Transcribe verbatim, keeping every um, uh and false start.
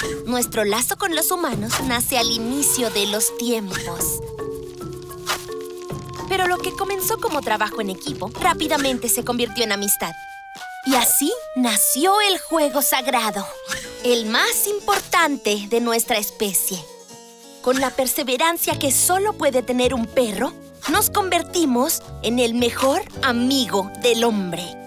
Nuestro lazo con los humanos nace al inicio de los tiempos. Pero lo que comenzó como trabajo en equipo rápidamente se convirtió en amistad. Y así nació el juego sagrado, el más importante de nuestra especie. Con la perseverancia que solo puede tener un perro, nos convertimos en el mejor amigo del hombre.